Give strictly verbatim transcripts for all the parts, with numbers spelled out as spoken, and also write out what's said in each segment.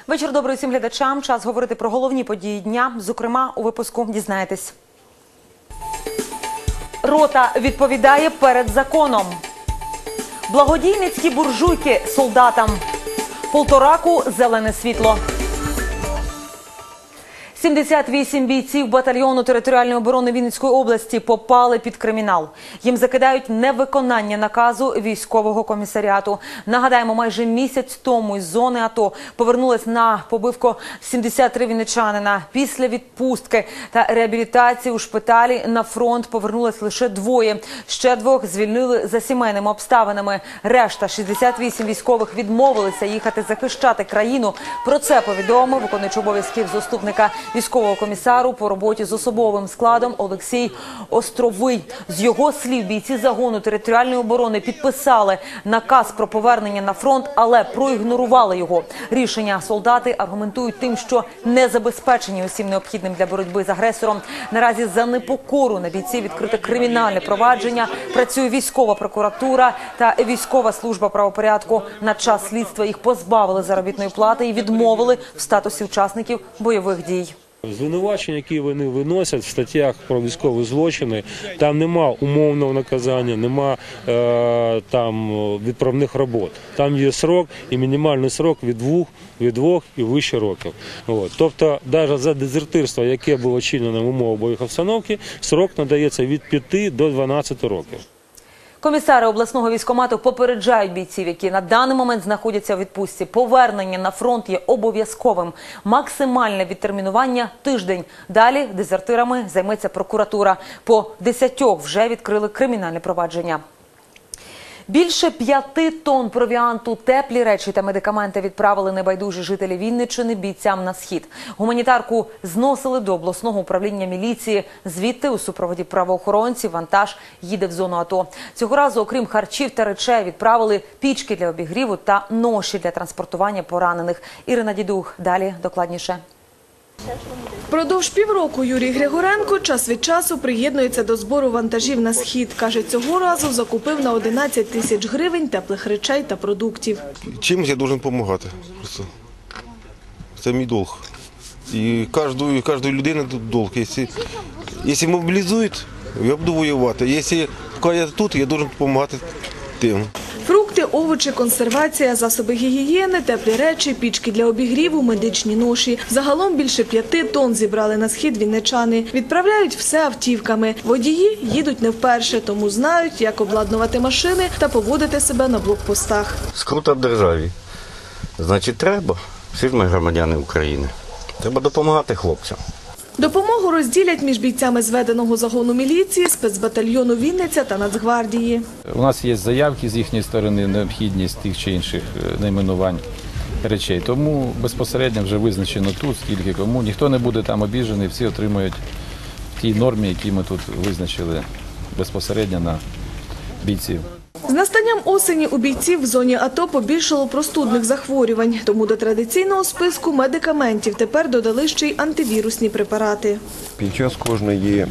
Вечір добрий всім глядачам. Час говорити про головні події дня. Зокрема, у випуску дізнаєтесь. Рота відповідає перед законом. Благодійницькі буржуйки солдатам. Полтораку зелене світло. сімдесят вісім бійців батальйону територіальної оборони Вінницької області попали під кримінал. Їм закидають невиконання наказу військового комісаріату. Нагадаємо, майже місяць тому із зони АТО повернулись на побивку сімдесят три вінничанина. Після відпустки та реабілітації у шпиталі на фронт повернулись лише двоє. Ще двох звільнили за сімейними обставинами. Решта, шістдесят вісім військових, відмовилися їхати захищати країну. Про це повідомив виконуючий обов'язків заступника військового комісару по роботі з особовим складом Олексій Островий. З його слів, бійці загону територіальної оборони підписали наказ про повернення на фронт, але проігнорували його. Рішення солдати аргументують тим, що не забезпечені усім необхідним для боротьби з агресором. Наразі за непокору на бійців відкрите кримінальне провадження. Працює військова прокуратура та військова служба правопорядку. На час слідства їх позбавили заробітної плати і відмовили в статусі учасників бойових дій. Звинувачення, які вони виносять в статтях про військові злочини, там нема умовного наказання, нема е, там відправних робот. Там є срок і мінімальний срок від двох, від двох і вище років. От. Тобто, навіть за дезертирство, яке було чинено в умовах бойової обстановки, срок надається від п'яти до дванадцяти років. Комісари обласного військкомату попереджають бійців, які на даний момент знаходяться у відпустці. Повернення на фронт є обов'язковим. Максимальне відтермінування – тиждень. Далі дезертирами займеться прокуратура. По десятьох вже відкрили кримінальне провадження. Більше п'яти тонн провіанту, теплі речі та медикаменти відправили небайдужі жителі Вінниччини бійцям на схід. Гуманітарку зносили до обласного управління міліції. Звідти у супроводі правоохоронців вантаж їде в зону АТО. Цього разу, окрім харчів та речей, відправили пічки для обігріву та ноші для транспортування поранених. Ірина Дідух. Далі докладніше. Впродовж півроку Юрій Григоренко час від часу приєднується до збору вантажів на схід. Каже, цього разу закупив на одинадцять тисяч гривень теплих речей та продуктів. Чимось я повинен допомагати. Просто. Це мій долг. І кожної, кожної людини тут долг. Якщо, якщо мобілізують, я буду воювати. Якщо поки я тут, я повинен допомагати тим. Фрукти, овочі, консервація, засоби гігієни, теплі речі, пічки для обігріву, медичні ноші. Загалом більше п'яти тонн зібрали на схід вінничани. Відправляють все автівками. Водії їдуть не вперше, тому знають, як обладнувати машини та поводити себе на блокпостах. Скрута в державі. Значить, треба, всі ж ми громадяни України, треба допомагати хлопцям. Допомогу розділять між бійцями зведеного загону міліції, спецбатальйону «Вінниця» та Нацгвардії. У нас є заявки з їхньої сторони, необхідність тих чи інших найменувань речей. Тому безпосередньо вже визначено тут, скільки кому. Ніхто не буде там обіжений, всі отримують в тій нормі, які ми тут визначили безпосередньо на бійців. З настанням осені у бійців в зоні АТО побільшало простудних захворювань. Тому до традиційного списку медикаментів тепер додали ще й антивірусні препарати. Під час кожної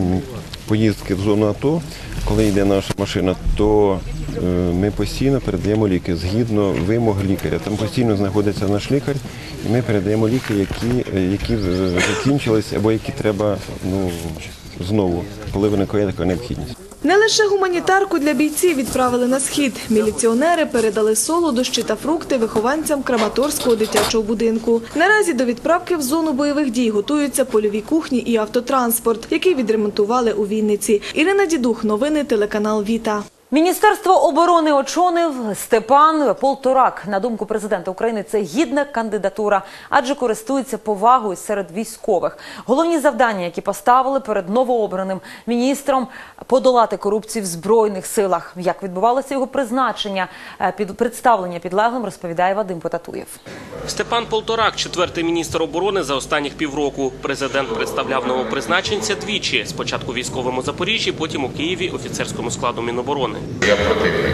поїздки в зону АТО, коли йде наша машина, то ми постійно передаємо ліки згідно вимог лікаря. Там постійно знаходиться наш лікар, і ми передаємо ліки, які, які закінчились або які треба ну, знову, коли виникає така необхідність. Не лише гуманітарку для бійців відправили на схід. Міліціонери передали солодощі та фрукти вихованцям Краматорського дитячого будинку. Наразі до відправки в зону бойових дій готуються польові кухні і автотранспорт, який відремонтували у Вінниці. Ірина Дідух, новини, телеканал «Віта». Міністерство оборони очолив Степан Полторак. На думку президента України, це гідна кандидатура, адже користується повагою серед військових. Головні завдання, які поставили перед новообраним міністром – подолати корупцію в Збройних силах. Як відбувалося його призначення, під представлення підлеглим, розповідає Вадим Потатуєв. Степан Полторак – четвертий міністр оборони за останніх півроку. Президент представляв новопризначенця двічі. Спочатку військовим у Запоріжжі, потім у Києві офіцерському складу Міноборони. Я противник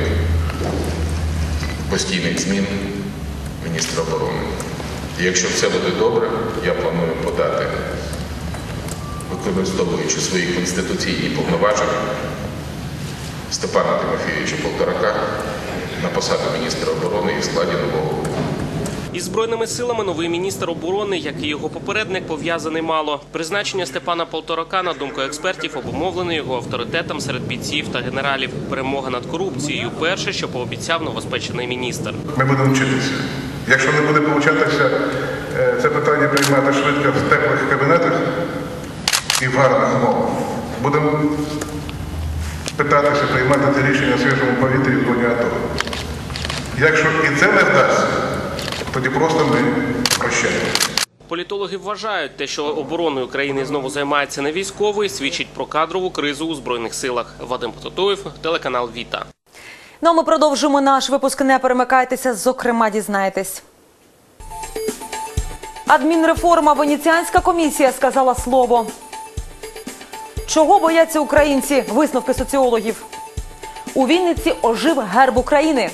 постійних змін міністра оборони. І якщо все буде добре, я планую подати, використовуючи свої конституційні повноваження, Степана Тимофійовича Полторака на посаду міністра оборони і в складі нового уряду. Із Збройними силами новий міністр оборони, як і його попередник, пов'язаний мало. Призначення Степана Полторака, на думку експертів, обумовлене його авторитетом серед бійців та генералів. Перемога над корупцією – перше, що пообіцяв новоспечений міністр. Ми будемо вчитися. Якщо не буде получатися це питання приймати швидко в теплих кабінетах і в гарних умовах, будемо питатися приймати це рішення в свіжому повітрі в зоні АТО. Якщо і це не вдасться, тоді просто ми прощаємо. Політологи вважають, те, що обороною країни знову займається не військовий, свідчить про кадрову кризу у Збройних силах. Вадим Пототоєв, телеканал Віта. Ну а ми продовжимо наш випуск. Не перемикайтеся, зокрема дізнаєтесь. Адмінреформа, Венеціанська комісія сказала слово. Чого бояться українці? Висновки соціологів. У Вінниці ожив герб України.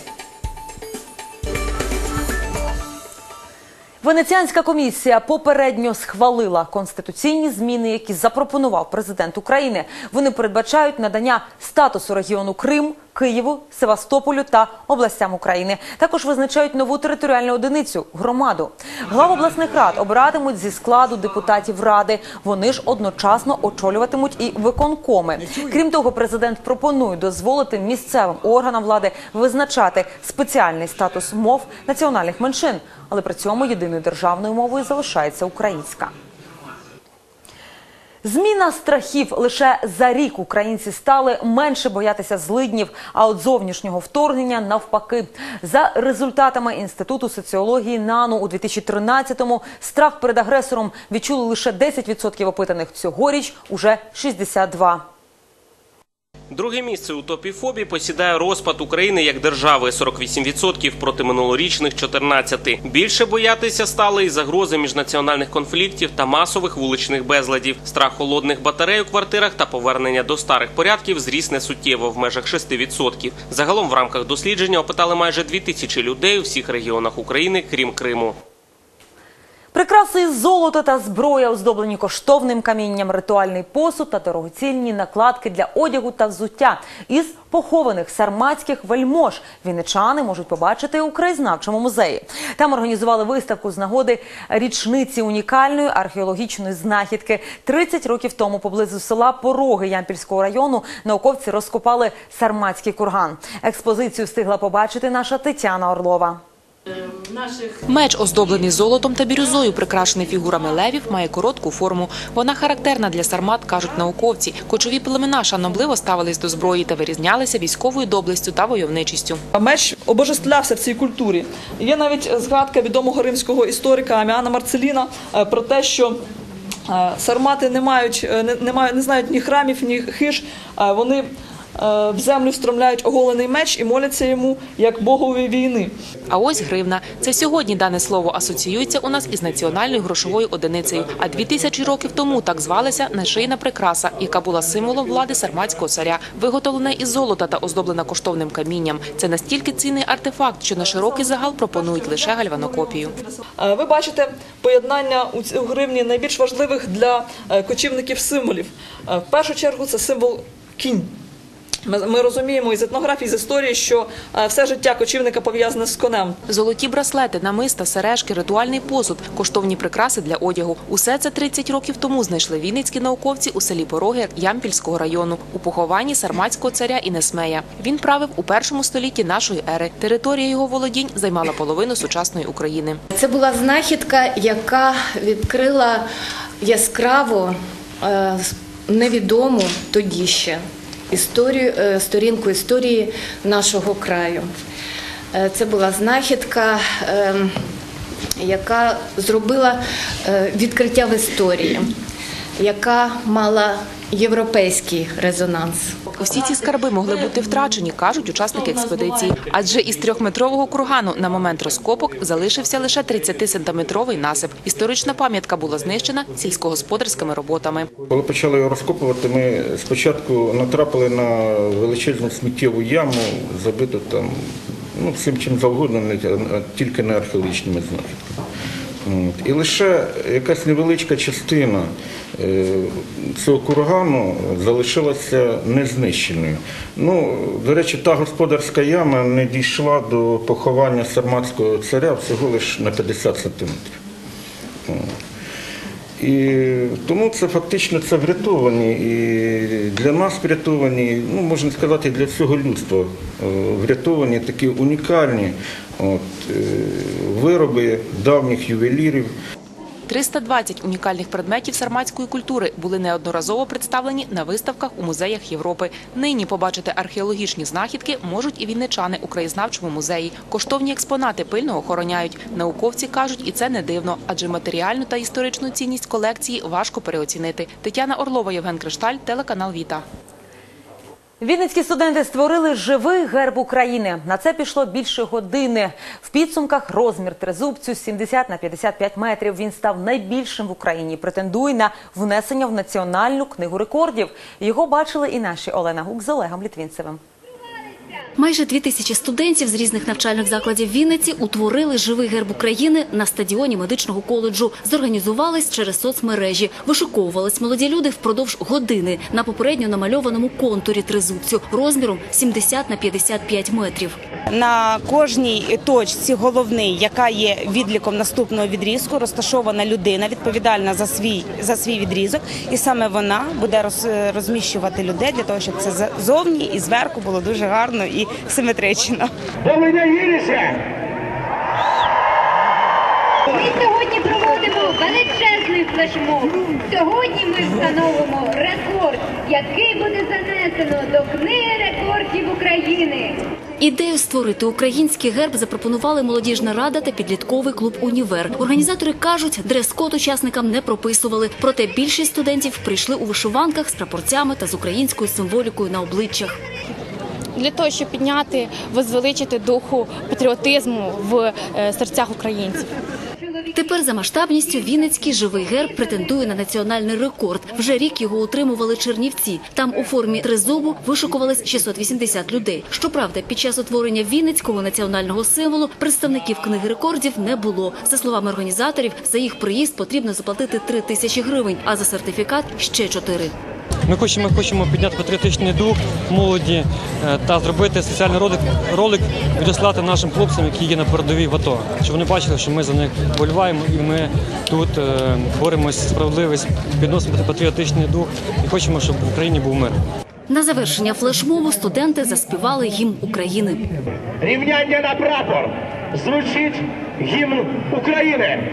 Венеціанська комісія попередньо схвалила конституційні зміни, які запропонував президент України. Вони передбачають надання статусу регіону Крим, Києву, Севастополю та областям України. Також визначають нову територіальну одиницю – громаду. Глав обласних рад обиратимуть зі складу депутатів ради. Вони ж одночасно очолюватимуть і виконкоми. Крім того, президент пропонує дозволити місцевим органам влади визначати спеціальний статус мов національних меншин. Але при цьому єдиною державною мовою залишається українська. Зміна страхів. Лише за рік українці стали менше боятися злиднів, а от зовнішнього вторгнення навпаки. За результатами Інституту соціології НАНУ у дві тисячі тринадцятому страх перед агресором відчули лише десять відсотків опитаних. Цьогоріч уже шістдесят два відсотки. Друге місце у топі фобій посідає розпад України як держави – сорок вісім відсотків проти минулорічних чотирнадцять відсотків. Більше боятися стали і загрози міжнаціональних конфліктів та масових вуличних безладів. Страх холодних батарей у квартирах та повернення до старих порядків зріс несуттєво в межах шести відсотків. Загалом в рамках дослідження опитали майже дві тисячі людей у всіх регіонах України, крім Криму. Прикраси із золота та зброя, оздоблені коштовним камінням, ритуальний посуд та дорогоцінні накладки для одягу та взуття. Із похованих сарматських вельмож вінничани можуть побачити у краєзнавчому музеї. Там організували виставку з нагоди річниці унікальної археологічної знахідки. тридцять років тому поблизу села Пороги Ямпільського району науковці розкопали сарматський курган. Експозицію встигла побачити наша Тетяна Орлова. Меч, оздоблений золотом та бірюзою, прикрашений фігурами левів, має коротку форму. Вона характерна для сармат, кажуть науковці. Кочові племена шанобливо ставились до зброї та вирізнялися військовою доблестю та войовничістю. Меч обожествлявся в цій культурі. Є навіть згадка відомого римського історика Аміана Марцеліна про те, що сармати не мають, не мають, не знають ні храмів, ні хиж. Вони в землю встромляють оголений меч і моляться йому як богові війни. А ось гривна. Це сьогодні дане слово асоціюється у нас із національною грошовою одиницею. А дві тисячі років тому так звалася нашийна прикраса, яка була символом влади сарматського царя. Виготовлена із золота та оздоблена коштовним камінням. Це настільки цінний артефакт, що на широкий загал пропонують лише гальванокопію. Ви бачите поєднання у гривні найбільш важливих для кочівників символів. В першу чергу це символ кінь. Ми розуміємо із етнографії, з історії, що все життя кочівника пов'язане з конем. Золоті браслети, намиста, сережки, ритуальний посуд, коштовні прикраси для одягу. Усе це тридцять років тому знайшли вінницькі науковці у селі Пороги Ямпільського району у похованні сарматського царя Інесмея. Він правив у першому столітті нашої ери. Територія його володінь займала половину сучасної України. Це була знахідка, яка відкрила яскраво невідому тоді ще Історію, сторінку історії нашого краю. Це була знахідка, яка зробила відкриття в історії, яка мала європейський резонанс. Усі ці скарби могли бути втрачені, кажуть учасники експедиції. Адже із трьохметрового кургану на момент розкопок залишився лише тридцятисантиметровий насип. Історична пам'ятка була знищена сільськогосподарськими роботами. Коли почали його розкопувати, ми спочатку натрапили на величезну сміттєву яму, забиту там, ну, всім чим завгодно, тільки не археологічними знахідками. От. І лише якась невеличка частина е, цього кургану залишилася незнищеною. Ну, до речі, та господарська яма не дійшла до поховання сарматського царя всього лише на п'ятдесят сантиметрів. От. І тому це фактично це врятовані, і для нас врятовані, ну, можна сказати, для всього людства врятовані такі унікальні от, вироби давніх ювелірів. триста двадцять унікальних предметів сарматської культури були неодноразово представлені на виставках у музеях Європи. Нині побачити археологічні знахідки можуть і вінничани у краєзнавчому музеї. Коштовні експонати пильно охороняють. Науковці кажуть, і це не дивно, адже матеріальну та історичну цінність колекції важко переоцінити. Тетяна Орлова, Євген Кришталь, телеканал Віта. Вінницькі студенти створили живий герб України. На це пішло більше години. В підсумках розмір тризубцю сімдесят на п'ятдесят п'ять метрів. Він став найбільшим в Україні. Претендує на внесення в Національну книгу рекордів. Його бачили і наші Олена Гук з Олегом Літвінцевим. Майже дві тисячі студентів з різних навчальних закладів Вінниці утворили живий герб України на стадіоні медичного коледжу. Зорганізувались через соцмережі. Вишиковувались молоді люди впродовж години на попередньо намальованому контурі тризубцю розміром сімдесят на п'ятдесят п'ять метрів. На кожній точці головній, яка є відліком наступного відрізку, розташована людина, відповідальна за свій, за свій відрізок. І саме вона буде роз, розміщувати людей для того, щоб це ззовні і зверху було дуже гарно і симетрично. Ми сьогодні проводимо величезний флешмоб. Сьогодні ми встановимо рекорд, який буде занесено до книги рекордів України. Ідею створити український герб запропонували молодіжна рада та підлітковий клуб «Універ». Організатори кажуть, дрес-код учасникам не прописували. Проте більшість студентів прийшли у вишиванках з прапорцями та з українською символікою на обличчях. Для того, щоб підняти, возвеличити духу патріотизму в серцях українців. Тепер за масштабністю Вінницький живий герб претендує на національний рекорд. Вже рік його утримували Чернівці. Там у формі тризубу вишикувались шістсот вісімдесят людей. Щоправда, під час утворення Вінницького національного символу представників книги рекордів не було. За словами організаторів, за їх приїзд потрібно заплатити три тисячі гривень, а за сертифікат – ще чотири. Ми хочемо, хочемо підняти патріотичний дух молоді та зробити соціальний ролик, ролик відослати нашим хлопцям, які є на передовій в АТО. Щоб вони бачили, що ми за них боліваємо і ми тут е, боремося за справедливість, підносимо патріотичний дух і хочемо, щоб в Україні був мир. На завершення флешмобу студенти заспівали гімн України. Рівняння на прапор. Звучить гімн України.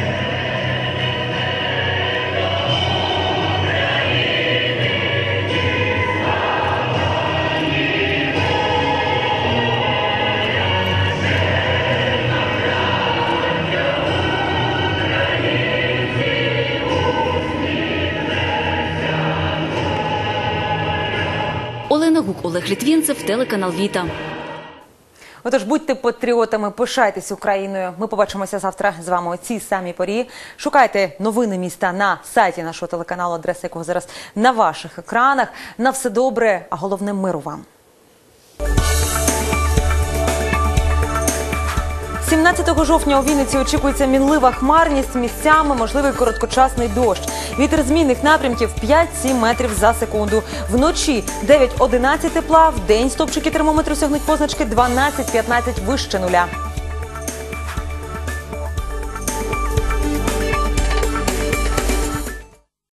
Олена Гук, Олег Літвінцев, телеканал Віта. Отож, будьте патріотами, пишайтесь Україною. Ми побачимося завтра з вами о цій самій порі. Шукайте новини міста на сайті нашого телеканалу, адреса якого зараз на ваших екранах. На все добре, а головне миру вам. сімнадцятого жовтня у Вінниці очікується мінлива хмарність, місцями можливий короткочасний дощ. Вітер змінних напрямків п'ять-сім метрів за секунду. Вночі дев'ять-одинадцять тепла, в день стопчики термометру сягнуть позначки дванадцять-п'ятнадцять вище нуля.